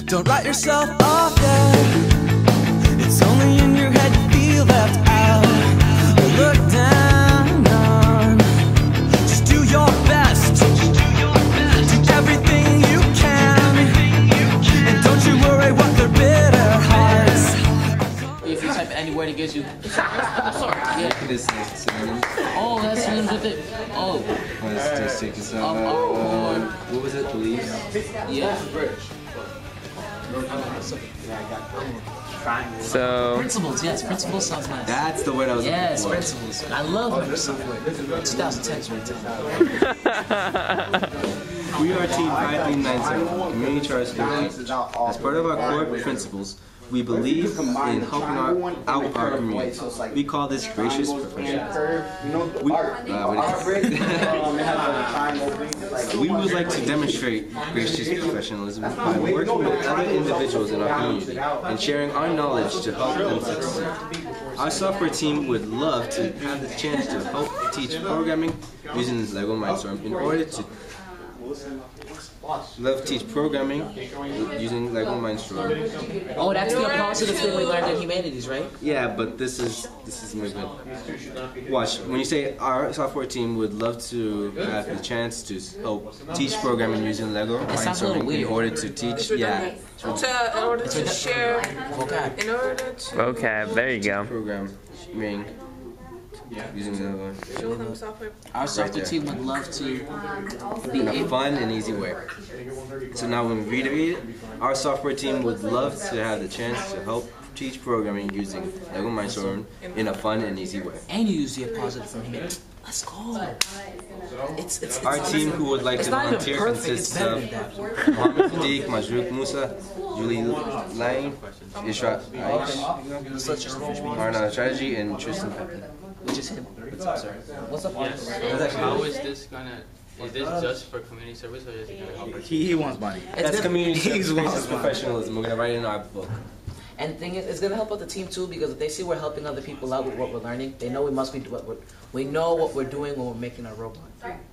Don't write yourself off yet. It's only in your head you feel left out or looked down on. Just do your best. Do everything you can. And don't you worry what their bitter hearts. If you type any word, it gives you. Sorry. Yeah. Oh, that's synonyms with it. Oh. Let's just take this out. What was it? Beliefs? Yeah. So Principles, yes, principles sounds nice. That's the word I was Yes, looking for. principles. I love Microsoft Word. 2010's right now. We are Team 5390, Community Charter School teachers. As part of our core principles, we believe in helping out our community. We call this gracious professionalism. We would like to demonstrate gracious professionalism by working with other individuals in our community and sharing our knowledge to help them succeed. Our software team would love to have the chance to help teach programming using Lego Mindstorm in order to teach programming using Lego Mindstorm. Oh, that's the positive thing we learned in humanities, right? Yeah, but this is more good. Watch, when you say our software team would love to have the chance to help teach programming using Lego Mindstorm in order to teach, in order to share, in order to vocab, there you go. Programming using Lego. show them software. Our software team would love to be In a able. fun and easy way. So now when we read it, our software team would love to have the chance to help teach programming using Lego Mindstorm in a fun and easy way. And you use the positive from here. Let's go. It's Our team who would like to volunteer consists of Mohammed Sadiq, Majrook Musa, Julie Lang, Ishra Aish, Arna Strategy, and Tristan Pepin. Which is him. What's up, sir? What's up, Yes. How is this gonna? Is this just for community service, or is it gonna help us? He wants money. That's community service professionalism. We're gonna write it in our book. And the thing is, it's gonna help out the team too, because if they see we're helping other people out with what we're learning, they know we must be we know what we're doing when we're making our robot.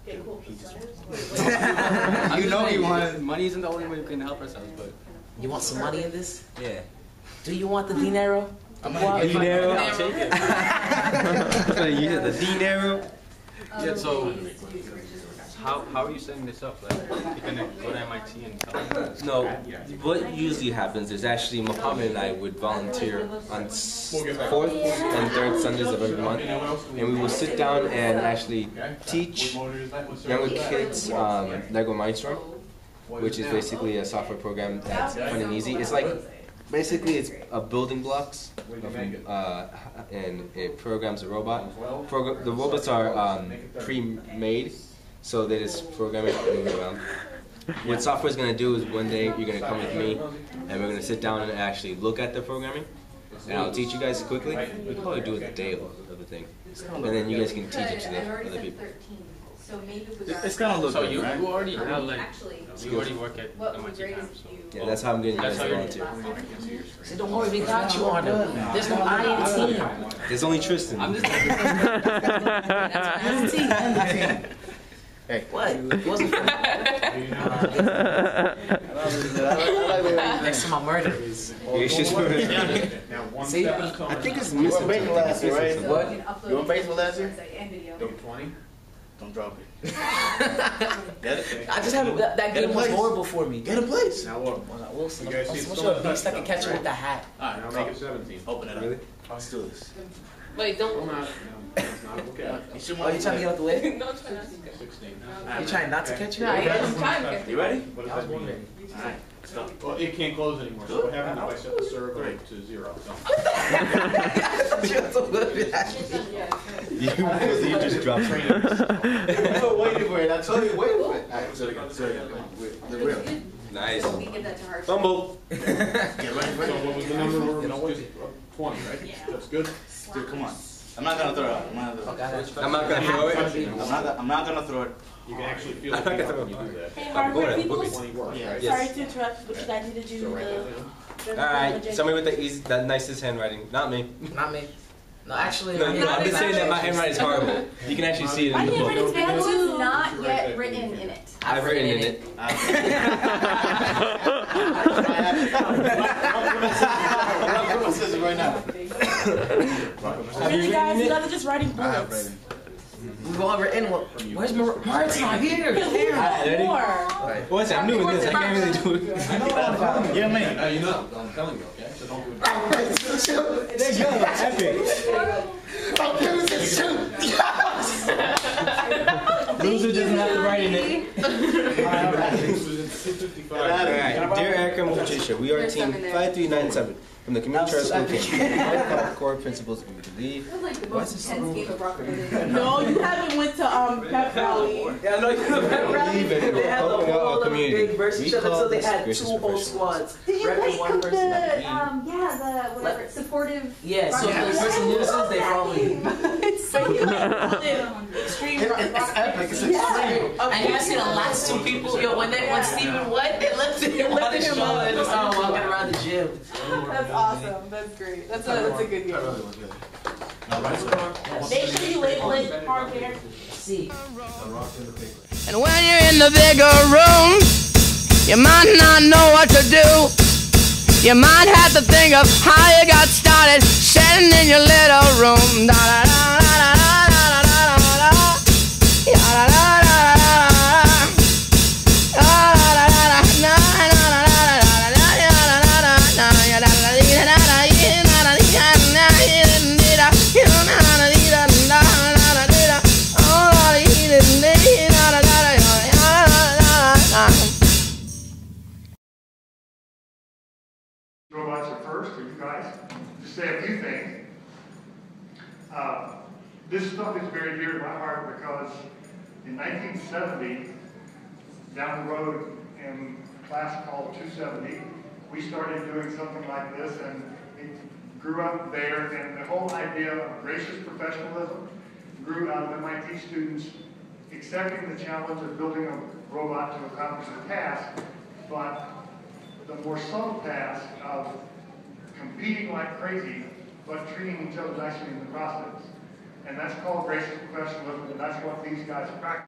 You know he wanted. Money isn't the only way we can help ourselves, but You want some money in this? Yeah. Do you want the dinero? Dinero. I'll take it. You said the dinero. Yeah. So how are you setting this up? Like, you're gonna go to MIT and tell them? No, what usually happens is actually Muhammad and I would volunteer on 4th and 3rd Sundays of every month, and we will sit down and actually teach younger kids Lego Mindstorm, which is basically a software program that's fun and easy. It's like, basically it's a building blocks, and it programs a robot. The robots are pre-made, so they just program it and move around. What software is going to do is one day you're going to come with me and we're going to sit down and actually look at the programming, and I'll teach you guys quickly. We'll probably do it a day of the thing, and then you guys can teach it to the other people. It's gonna look So good, you right? already have like you already work at MIT now, so Yeah, that's how I'm getting you guys that's to how you're. volunteer. See, don't worry, we got you on it. There's no I in team. There's only Tristan. I'm just. That's team. Hey. What? It wasn't for next to my murder. It's just for See? I think it's missing something. last year, right? What? You went baseball last year? Don't drop it. Get it? I just haven't. That game was horrible for me. Get a place. Now what? Wilson, You guys I'm see so the much of a beast I can catch you with the hat. Alright, I'll make it 17. Open it up. Really? Let's do this. Wait, don't. No, it's not okay. You should Oh, you trying to get out the way? No, try not to. 16. You trying not to catch you? No, I'm trying to. You ready? What does I was that mean? wondering. Alright, let's go. Well, it can't close anymore. So what happens if I set the server to 0? You just dropped it. You were waiting for it. I told you, wait for it. Alright, so again. The real. Nice. We give that to her. Fumble. Get ready, So ready. what was the number? Just 20, right? That's good. Dude, come on. I'm not gonna throw it. I'm not gonna throw it. I'm not gonna throw it. I'm not gonna throw it. You can actually feel I'm not it gonna when you do that. Hey, I'm hardware going to people. book it. 20 works, right? Yes. Sorry to interrupt, but you guys need to do the Alright, somebody with the nicest handwriting. Not me. Not me. No, actually. No, I'm just saying that my handwriting is horrible. You can actually see it My in the book. handwriting's bad too. Not yet written in it. I've written in it. right now. Really, guys, you guys are just writing bullets. We go over in. Where's Mark's not here? Ready? What's I'm new with this. I can't really do it. Yeah, man. You know, I'm telling you, okay? So don't do it. There you go. Epic. Loser doesn't have to write in it. Alright, dear Erica and Patricia, we are team 5397 from the community charter school camp. Core principles we believe. What's this? No, you haven't went to pep rally. Yeah, no, you know pep rally. Believe in They had the helping out our whole community. big versus We each other call until they this had gracious two whole professionals. squads. Did you Rep play one the person. whatever, supportive? Yeah, so if the person loses, they follow you. Extreme It's epic. It's extreme. And you see the last two people, yo, when Stephen went, it lifted him up and just started walking around the gym. That's awesome. That's great. That's a good game. Make sure you label it hardware. See. And when you're in the bigger room, you might not know what to do. You might have to think of how you got started sitting in your little room. Da da da da da da da da da da. Ya da da da da da da. Da da da da da da da da da da da da ya da da da da da da ya da da da da da da ya da da da da da. Oh, da da da da da da. Robots are first, or you guys, to say a few things. This stuff is very dear to my heart because in 1970, down the road in a class called 270, we started doing something like this, and it grew up there, and the whole idea of gracious professionalism grew out of MIT students accepting the challenge of building a robot to accomplish a task, but the more subtle task of competing like crazy, but treating each other nicely in the process. And that's called gracious professionalism, and that's what these guys practice.